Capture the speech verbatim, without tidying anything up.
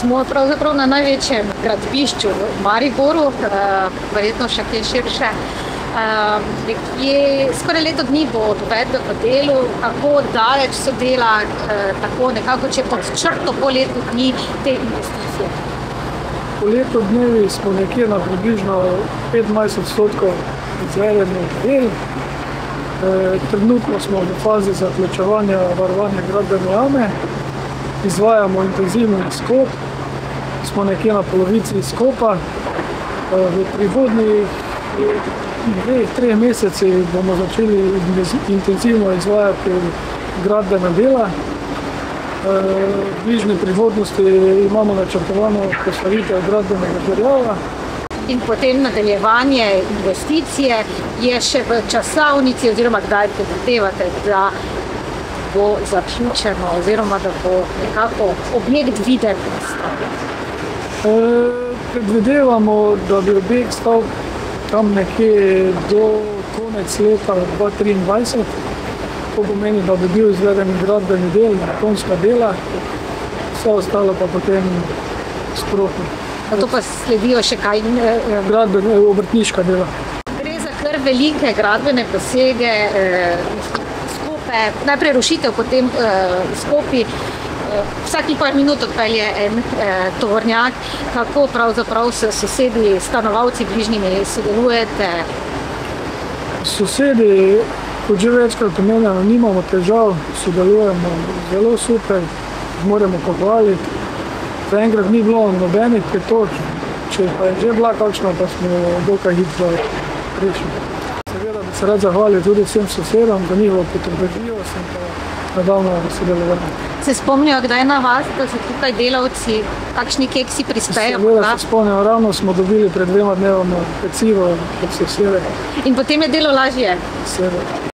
Smo pravzaprav na največjem gradbišču v Mariboru, verjetno še kaj širše. Je skoraj leto dni bo od uvedbe v delu, kako daleč so dela, tako nekako, če pod črto po letu dni te investicije? Po letu dnevi smo nekje na približno petnajst odstotkov izvedenih del. Trenutno smo v fazi zaključevanja varovanja gradbene jame. Izvajamo intenzivni izkop, smo nekje na polovici izkopa. V prihodnjih dveh, treh mesecih bomo začeli intenzivno izvajati gradbena dela. V bližnji prihodnosti imamo načrtovano postavitev gradbenega materiala. In potem nadaljevanje investicije je še v časovnici, oziroma kdaj predvidevate, da bo zaključeno, oziroma da bo nekako objekt viden. E, predvidevamo, da bi objekt stal tam nekje do konec leta dva tisoč triindvajset. To pomeni, da bi bil izveden gradbeni del, betonska dela, vse ostalo pa potem sprotno. Na to pa sledijo še kaj? Gradbene, obrtniška dela. Gre za kar velike gradbene posege, skope, najprej rušitev, potem skopi. Vsakih par minut odpelje en tovornjak. Kako pravzaprav s sosedi, stanovalci bližnjimi sodelujete? Sosedi, kot že večkrat omenjeno, nimamo težav, sodelujemo zelo super, moramo pohvaliti. Zaenkrat ni bilo nobenih pritožb, če pa je že bila kakšna, pa smo dokaj hitro rešili. Seveda bi se rad zahvalil tudi vsem sosedom za njihovo potrpežljivost in pa nadaljnje sodelovanje. Se spomnijo kdaj na vas, da so tukaj delavci, kakšni keksi prispejo? Seveda se spomnijo, ravno smo dobili pred dvema dnevoma pecivo od sosede. In potem je delo lažje? Seveda.